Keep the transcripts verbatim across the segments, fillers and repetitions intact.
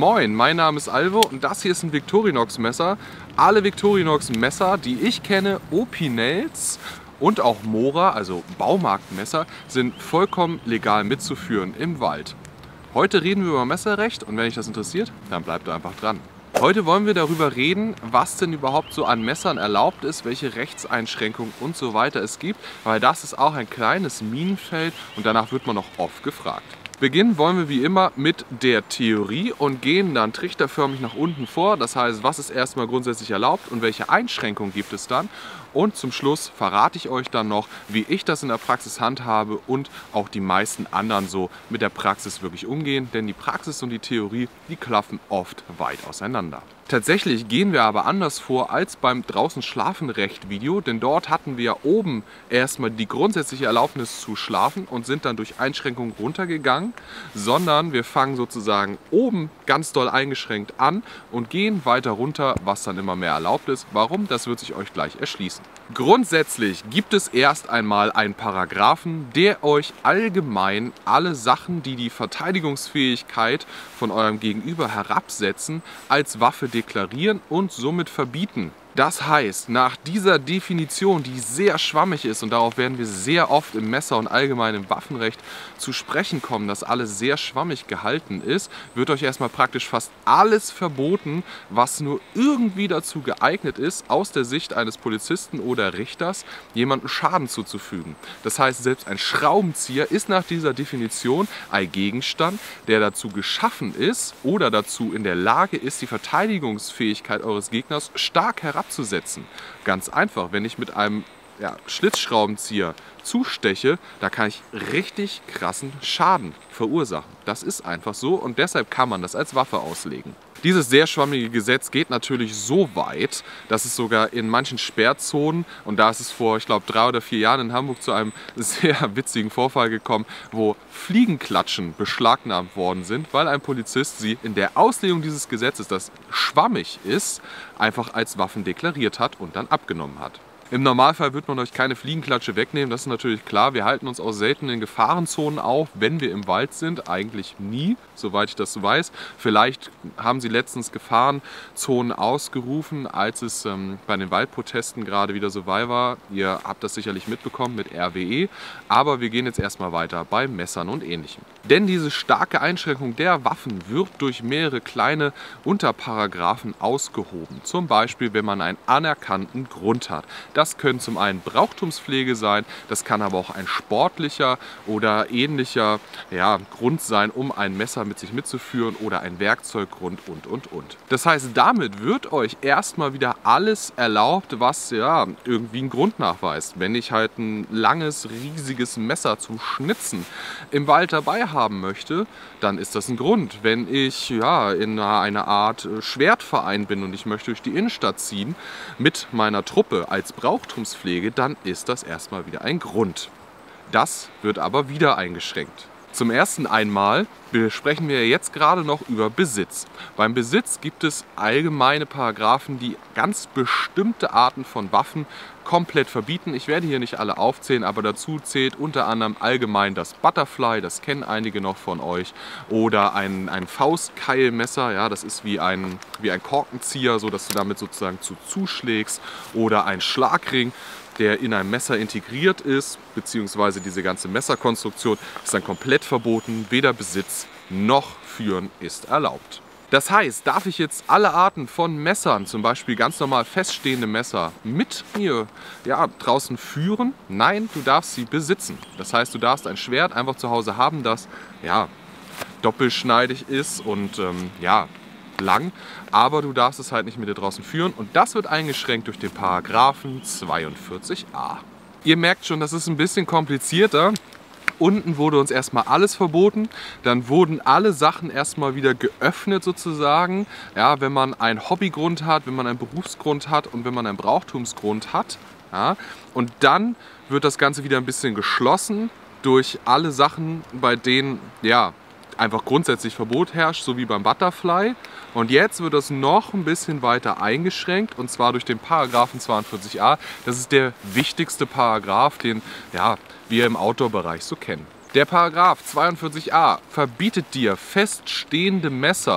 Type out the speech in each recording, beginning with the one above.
Moin, mein Name ist Alvo und das hier ist ein Victorinox Messer. Alle Victorinox Messer, die ich kenne, Opinels und auch Mora, also Baumarktmesser, sind vollkommen legal mitzuführen im Wald. Heute reden wir über Messerrecht und wenn dich das interessiert, dann bleibt einfach dran. Heute wollen wir darüber reden, was denn überhaupt so an Messern erlaubt ist, welche Rechtseinschränkungen und so weiter es gibt, weil das ist auch ein kleines Minenfeld und danach wird man noch oft gefragt. Beginnen wollen wir wie immer mit der Theorie und gehen dann trichterförmig nach unten vor. Das heißt, was ist erstmal grundsätzlich erlaubt und welche Einschränkungen gibt es dann? Und zum Schluss verrate ich euch dann noch, wie ich das in der Praxis handhabe und auch die meisten anderen so mit der Praxis wirklich umgehen. Denn die Praxis und die Theorie, die klaffen oft weit auseinander. Tatsächlich gehen wir aber anders vor als beim Draußen Schlafen Recht Video, denn dort hatten wir oben erstmal die grundsätzliche Erlaubnis zu schlafen und sind dann durch Einschränkungen runtergegangen, sondern wir fangen sozusagen oben ganz doll eingeschränkt an und gehen weiter runter, was dann immer mehr erlaubt ist. Warum? Das wird sich euch gleich erschließen. Grundsätzlich gibt es erst einmal einen Paragraphen, der euch allgemein alle Sachen, die die Verteidigungsfähigkeit von eurem Gegenüber herabsetzen, als Waffe deklarieren und somit verbieten. Das heißt, nach dieser Definition, die sehr schwammig ist, und darauf werden wir sehr oft im Messer- und allgemein im Waffenrecht zu sprechen kommen, dass alles sehr schwammig gehalten ist, wird euch erstmal praktisch fast alles verboten, was nur irgendwie dazu geeignet ist, aus der Sicht eines Polizisten oder Richters jemandem Schaden zuzufügen. Das heißt, selbst ein Schraubenzieher ist nach dieser Definition ein Gegenstand, der dazu geschaffen ist oder dazu in der Lage ist, die Verteidigungsfähigkeit eures Gegners stark herabzusetzen. Abzusetzen. Ganz einfach, wenn ich mit einem ja, Schlitzschraubenzieher zusteche, da kann ich richtig krassen Schaden verursachen. Das ist einfach so und deshalb kann man das als Waffe auslegen. Dieses sehr schwammige Gesetz geht natürlich so weit, dass es sogar in manchen Sperrzonen, und da ist es vor, ich glaube, drei oder vier Jahren in Hamburg zu einem sehr witzigen Vorfall gekommen, wo Fliegenklatschen beschlagnahmt worden sind, weil ein Polizist sie in der Auslegung dieses Gesetzes, das schwammig ist, einfach als Waffen deklariert hat und dann abgenommen hat. Im Normalfall wird man euch keine Fliegenklatsche wegnehmen, das ist natürlich klar. Wir halten uns auch selten in Gefahrenzonen auf, wenn wir im Wald sind. Eigentlich nie, soweit ich das weiß. Vielleicht haben sie letztens Gefahrenzonen ausgerufen, als es ähm, bei den Waldprotesten gerade wieder so weit war. Ihr habt das sicherlich mitbekommen mit R W E. Aber wir gehen jetzt erstmal weiter bei Messern und Ähnlichem. Denn diese starke Einschränkung der Waffen wird durch mehrere kleine Unterparagraphen ausgehoben. Zum Beispiel, wenn man einen anerkannten Grund hat. Das können zum einen Brauchtumspflege sein, das kann aber auch ein sportlicher oder ähnlicher ja, Grund sein, um ein Messer mit sich mitzuführen oder ein Werkzeuggrund und und und. Das heißt, damit wird euch erstmal wieder alles erlaubt, was ja irgendwie einen Grund nachweist. Wenn ich halt ein langes, riesiges Messer zum Schnitzen im Wald dabei haben möchte, dann ist das ein Grund. Wenn ich ja in einer Art Schwertverein bin und ich möchte durch die Innenstadt ziehen mit meiner Truppe als Brauchtumspflege, dann ist das erstmal wieder ein Grund. Das wird aber wieder eingeschränkt. Zum ersten einmal besprechen wir jetzt gerade noch über Besitz. Beim Besitz gibt es allgemeine Paragraphen, die ganz bestimmte Arten von Waffen komplett verbieten. Ich werde hier nicht alle aufzählen, aber dazu zählt unter anderem allgemein das Butterfly, das kennen einige noch von euch, oder ein, ein Faustkeilmesser, ja, das ist wie ein, wie ein Korkenzieher, so dass du damit sozusagen zu zuschlägst, oder ein Schlagring, der in ein Messer integriert ist, beziehungsweise diese ganze Messerkonstruktion ist dann komplett verboten, weder Besitz noch Führen ist erlaubt. Das heißt, darf ich jetzt alle Arten von Messern, zum Beispiel ganz normal feststehende Messer, mit mir ja, draußen führen? Nein, du darfst sie besitzen. Das heißt, du darfst ein Schwert einfach zu Hause haben, das ja, doppelschneidig ist und ähm, ja, lang, aber du darfst es halt nicht mit dir draußen führen und das wird eingeschränkt durch den Paragraphen zweiundvierzig a. Ihr merkt schon, das ist ein bisschen komplizierter. Unten wurde uns erstmal alles verboten, dann wurden alle Sachen erstmal wieder geöffnet sozusagen. Ja, wenn man einen Hobbygrund hat, wenn man einen Berufsgrund hat und wenn man einen Brauchtumsgrund hat. Ja, und dann wird das Ganze wieder ein bisschen geschlossen durch alle Sachen, bei denen ja, einfach grundsätzlich Verbot herrscht, so wie beim Butterfly. Und jetzt wird das noch ein bisschen weiter eingeschränkt und zwar durch den Paragraphen zweiundvierzig a. Das ist der wichtigste Paragraph, den ja, wir im Outdoor-Bereich so kennen. Der Paragraph zweiundvierzig a verbietet dir feststehende Messer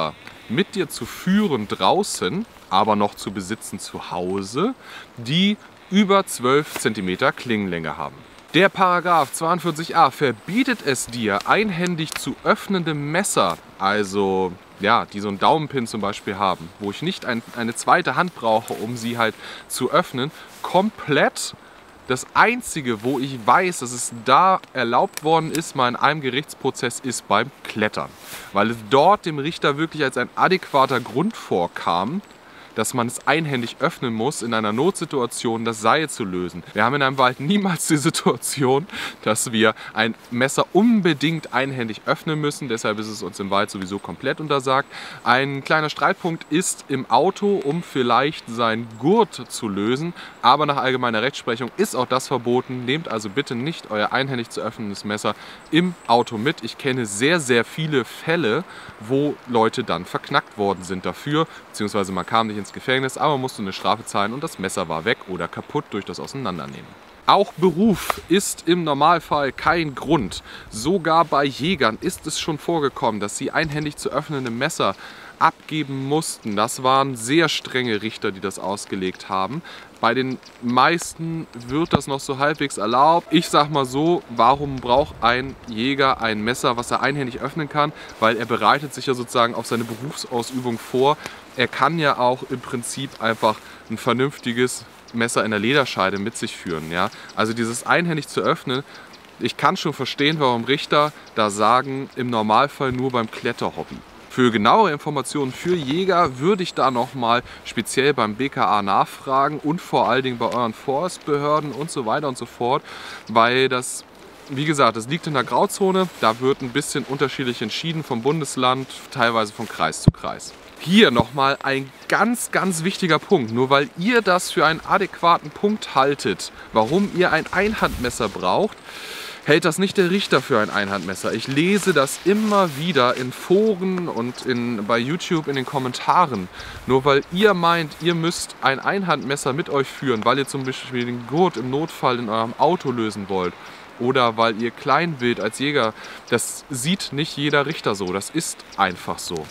mit dir zu führen draußen, aber noch zu besitzen zu Hause, die über zwölf Zentimeter Klingenlänge haben. Der Paragraph zweiundvierzig a verbietet es dir, einhändig zu öffnende Messer, also ja, die so einen Daumenpin zum Beispiel haben, wo ich nicht ein, eine zweite Hand brauche, um sie halt zu öffnen, komplett. Das Einzige, wo ich weiß, dass es da erlaubt worden ist, mal in einem Gerichtsprozess, ist beim Klettern. Weil es dort dem Richter wirklich als ein adäquater Grund vorkam, dass man es einhändig öffnen muss, in einer Notsituation das Seil zu lösen. Wir haben in einem Wald niemals die Situation, dass wir ein Messer unbedingt einhändig öffnen müssen. Deshalb ist es uns im Wald sowieso komplett untersagt. Ein kleiner Streitpunkt ist im Auto, um vielleicht seinen Gurt zu lösen. Aber nach allgemeiner Rechtsprechung ist auch das verboten. Nehmt also bitte nicht euer einhändig zu öffnendes Messer im Auto mit. Ich kenne sehr, sehr viele Fälle, wo Leute dann verknackt worden sind dafür, beziehungsweise man kam nicht ins Gefängnis, aber musste eine Strafe zahlen und das Messer war weg oder kaputt durch das Auseinandernehmen. Auch Beruf ist im Normalfall kein Grund. Sogar bei Jägern ist es schon vorgekommen, dass sie einhändig zu öffnende Messer abgeben mussten. Das waren sehr strenge Richter, die das ausgelegt haben. Bei den meisten wird das noch so halbwegs erlaubt. Ich sag mal so, warum braucht ein Jäger ein Messer, was er einhändig öffnen kann? Weil er bereitet sich ja sozusagen auf seine Berufsausübung vor. Er kann ja auch im Prinzip einfach ein vernünftiges Messer in der Lederscheide mit sich führen. Ja? Also dieses einhändig zu öffnen, ich kann schon verstehen, warum Richter da sagen, im Normalfall nur beim Kletterhobby. Für genauere Informationen für Jäger würde ich da nochmal speziell beim B K A nachfragen und vor allen Dingen bei euren Forstbehörden und so weiter und so fort, weil das, wie gesagt, das liegt in der Grauzone, da wird ein bisschen unterschiedlich entschieden vom Bundesland, teilweise von Kreis zu Kreis. Hier nochmal ein ganz, ganz wichtiger Punkt, nur weil ihr das für einen adäquaten Punkt haltet, warum ihr ein Einhandmesser braucht, hält das nicht der Richter für ein Einhandmesser. Ich lese das immer wieder in Foren und in, bei YouTube in den Kommentaren. Nur weil ihr meint, ihr müsst ein Einhandmesser mit euch führen, weil ihr zum Beispiel den Gurt im Notfall in eurem Auto lösen wollt oder weil ihr Kleinwild als Jäger, das sieht nicht jeder Richter so. Das ist einfach so.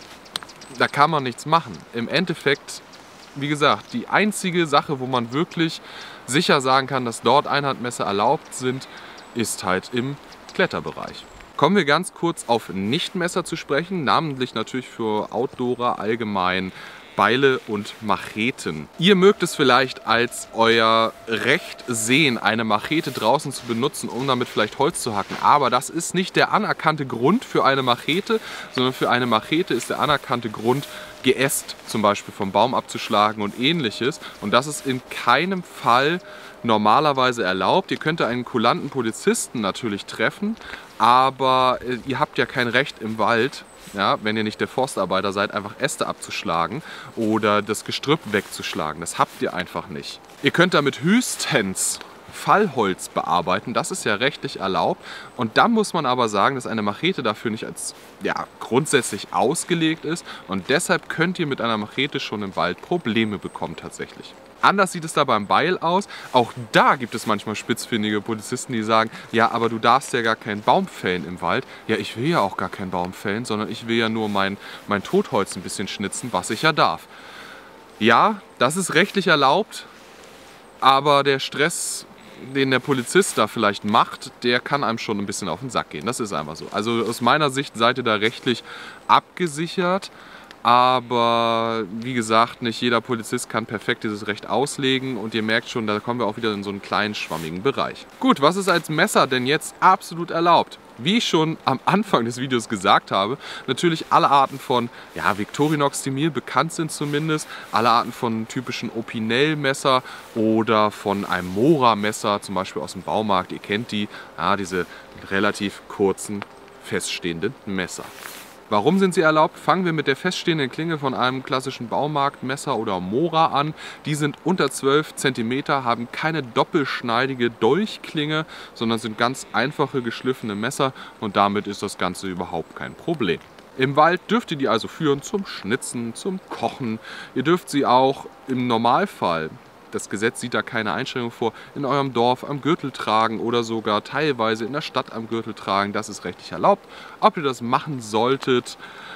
Da kann man nichts machen. Im Endeffekt, wie gesagt, die einzige Sache, wo man wirklich sicher sagen kann, dass dort Einhandmesser erlaubt sind, ist halt im Kletterbereich. Kommen wir ganz kurz auf Nichtmesser zu sprechen, namentlich natürlich für Outdoorer allgemein Beile und Macheten. Ihr mögt es vielleicht als euer Recht sehen, eine Machete draußen zu benutzen, um damit vielleicht Holz zu hacken. Aber das ist nicht der anerkannte Grund für eine Machete, sondern für eine Machete ist der anerkannte Grund, Geäst zum Beispiel vom Baum abzuschlagen und ähnliches. Und das ist in keinem Fall normalerweise erlaubt. Ihr könnt einen kulanten Polizisten natürlich treffen, aber ihr habt ja kein Recht im Wald, ja, wenn ihr nicht der Forstarbeiter seid, einfach Äste abzuschlagen oder das Gestrüpp wegzuschlagen. Das habt ihr einfach nicht. Ihr könnt damit höchstens Fallholz bearbeiten, das ist ja rechtlich erlaubt. Und dann muss man aber sagen, dass eine Machete dafür nicht als ja, grundsätzlich ausgelegt ist. Und deshalb könnt ihr mit einer Machete schon im Wald Probleme bekommen tatsächlich. Anders sieht es da beim Beil aus. Auch da gibt es manchmal spitzfindige Polizisten, die sagen, ja, aber du darfst ja gar keinen Baum fällen im Wald. Ja, ich will ja auch gar keinen Baum fällen, sondern ich will ja nur mein, mein Totholz ein bisschen schnitzen, was ich ja darf. Ja, das ist rechtlich erlaubt, aber der Stress, den der Polizist da vielleicht macht, der kann einem schon ein bisschen auf den Sack gehen. Das ist einfach so. Also aus meiner Sicht seid ihr da rechtlich abgesichert. Aber wie gesagt, nicht jeder Polizist kann perfekt dieses Recht auslegen und ihr merkt schon, da kommen wir auch wieder in so einen kleinen schwammigen Bereich. Gut, was ist als Messer denn jetzt absolut erlaubt? Wie ich schon am Anfang des Videos gesagt habe, natürlich alle Arten von ja, Victorinox, die mir bekannt sind zumindest, alle Arten von typischen Opinel-Messer oder von einem Mora-Messer, zum Beispiel aus dem Baumarkt, ihr kennt die, ja, diese relativ kurzen, feststehenden Messer. Warum sind sie erlaubt? Fangen wir mit der feststehenden Klinge von einem klassischen Baumarktmesser oder Mora an. Die sind unter zwölf Zentimeter, haben keine doppelschneidige Dolchklinge, sondern sind ganz einfache geschliffene Messer und damit ist das Ganze überhaupt kein Problem. Im Wald dürft ihr die also führen zum Schnitzen, zum Kochen. Ihr dürft sie auch im Normalfall, das Gesetz sieht da keine Einschränkung vor, in eurem Dorf am Gürtel tragen oder sogar teilweise in der Stadt am Gürtel tragen. Das ist rechtlich erlaubt. Ob ihr das machen solltet,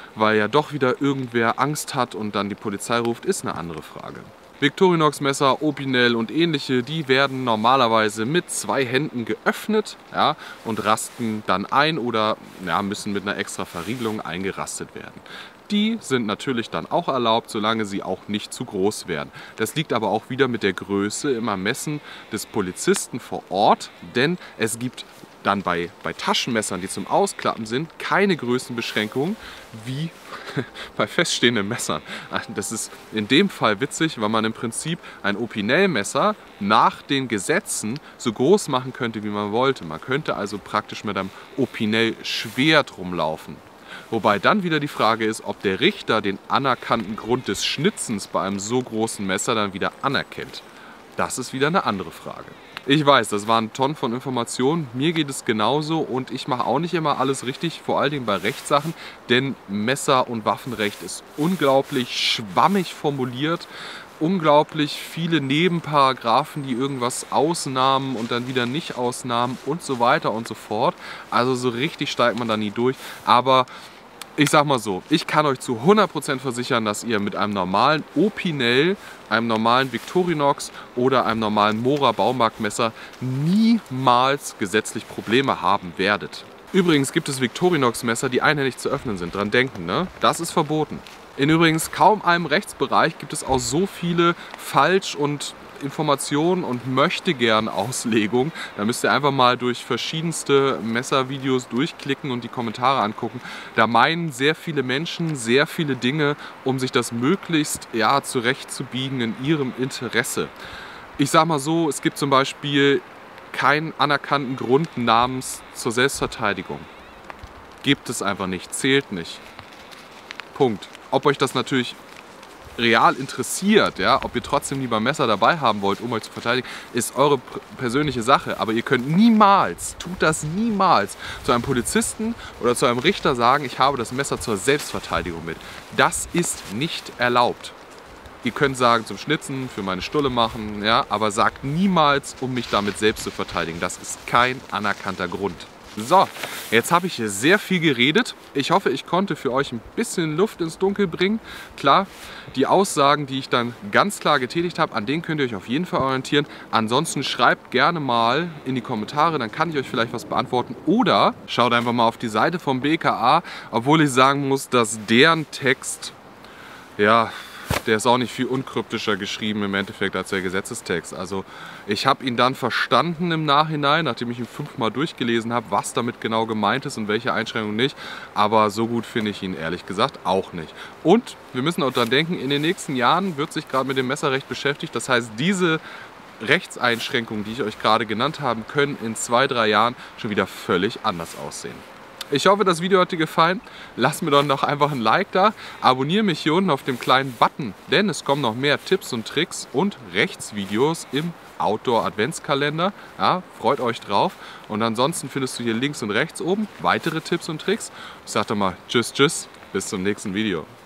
weil ja doch wieder irgendwer Angst hat und dann die Polizei ruft, ist eine andere Frage. Victorinox-Messer, Opinel und ähnliche, die werden normalerweise mit zwei Händen geöffnet, ja, und rasten dann ein oder ja, müssen mit einer extra Verriegelung eingerastet werden. Die sind natürlich dann auch erlaubt, solange sie auch nicht zu groß werden. Das liegt aber auch wieder mit der Größe im Ermessen des Polizisten vor Ort, denn es gibt dann bei, bei Taschenmessern, die zum Ausklappen sind, keine Größenbeschränkungen wie bei feststehenden Messern. Das ist in dem Fall witzig, weil man im Prinzip ein Opinel-Messer nach den Gesetzen so groß machen könnte, wie man wollte. Man könnte also praktisch mit einem Opinel-Schwert rumlaufen. Wobei dann wieder die Frage ist, ob der Richter den anerkannten Grund des Schnitzens bei einem so großen Messer dann wieder anerkennt. Das ist wieder eine andere Frage. Ich weiß, das waren Tonnen von Informationen, mir geht es genauso und ich mache auch nicht immer alles richtig, vor allen Dingen bei Rechtssachen, denn Messer- und Waffenrecht ist unglaublich schwammig formuliert, unglaublich viele Nebenparagraphen, die irgendwas ausnahmen und dann wieder nicht ausnahmen und so weiter und so fort. Also so richtig steigt man da nie durch, aber ich sag mal so, ich kann euch zu hundert Prozent versichern, dass ihr mit einem normalen Opinel, einem normalen Victorinox oder einem normalen Mora Baumarktmesser niemals gesetzlich Probleme haben werdet. Übrigens gibt es Victorinox-Messer, die einhändig zu öffnen sind. Dran denken, ne? Das ist verboten. In übrigens kaum einem Rechtsbereich gibt es auch so viele Falsch- und Informationen und Möchtegern-Auslegungen. Da müsst ihr einfach mal durch verschiedenste Messervideos durchklicken und die Kommentare angucken. Da meinen sehr viele Menschen sehr viele Dinge, um sich das möglichst ja, zurechtzubiegen in ihrem Interesse. Ich sag mal so, es gibt zum Beispiel keinen anerkannten Grund namens zur Selbstverteidigung. Gibt es einfach nicht, zählt nicht. Punkt. Ob euch das natürlich real interessiert, ja, ob ihr trotzdem lieber ein Messer dabei haben wollt, um euch zu verteidigen, ist eure persönliche Sache. Aber ihr könnt niemals, tut das niemals, zu einem Polizisten oder zu einem Richter sagen, ich habe das Messer zur Selbstverteidigung mit. Das ist nicht erlaubt. Ihr könnt sagen, zum Schnitzen, für meine Stulle machen, ja, aber sagt niemals, um mich damit selbst zu verteidigen. Das ist kein anerkannter Grund. So, jetzt habe ich sehr viel geredet. Ich hoffe, ich konnte für euch ein bisschen Luft ins Dunkel bringen. Klar, die Aussagen, die ich dann ganz klar getätigt habe, an denen könnt ihr euch auf jeden Fall orientieren. Ansonsten schreibt gerne mal in die Kommentare, dann kann ich euch vielleicht was beantworten. Oder schaut einfach mal auf die Seite vom B K A, obwohl ich sagen muss, dass deren Text, ja, der ist auch nicht viel unkryptischer geschrieben im Endeffekt als der Gesetzestext. Also ich habe ihn dann verstanden im Nachhinein, nachdem ich ihn fünfmal durchgelesen habe, was damit genau gemeint ist und welche Einschränkungen nicht. Aber so gut finde ich ihn ehrlich gesagt auch nicht. Und wir müssen auch daran denken, in den nächsten Jahren wird sich gerade mit dem Messerrecht beschäftigt. Das heißt, diese Rechtseinschränkungen, die ich euch gerade genannt habe, können in zwei, drei Jahren schon wieder völlig anders aussehen. Ich hoffe, das Video hat dir gefallen. Lass mir doch noch einfach ein Like da. Abonniere mich hier unten auf dem kleinen Button, denn es kommen noch mehr Tipps und Tricks und Rechtsvideos im Outdoor-Adventskalender. Ja, freut euch drauf. Und ansonsten findest du hier links und rechts oben weitere Tipps und Tricks. Ich sage doch mal tschüss, tschüss, bis zum nächsten Video.